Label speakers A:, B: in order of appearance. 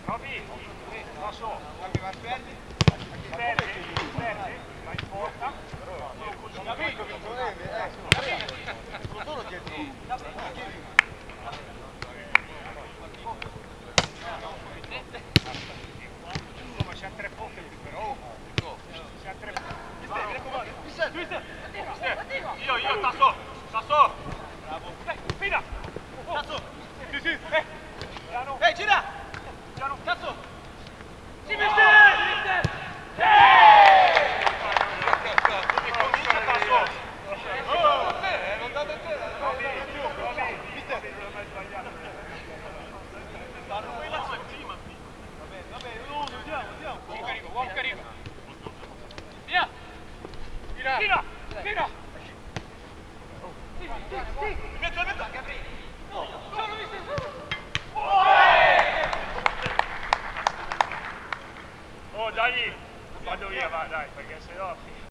A: Roby, non so. Sperdi, ma in porta.
B: Solo dietro.
A: Insomma, siamo tre punti però. Siamo tre punti. Io, Tasso. Bravo. Fina. Tasso. Sì. Piano.
B: Gira!
A: Piano.
B: Tasso!
A: Sì, mister! Comincia Tasso.
B: Non date a te!
A: Mister, non l'ho mai sbagliato.
B: Poi la sua prima. Va bene, andiamo.
A: Uomo che arriva. Via! Fina! Sì!
B: Metto!
A: Solo mister! Oh dai! Vado via, va dai, perché sennò...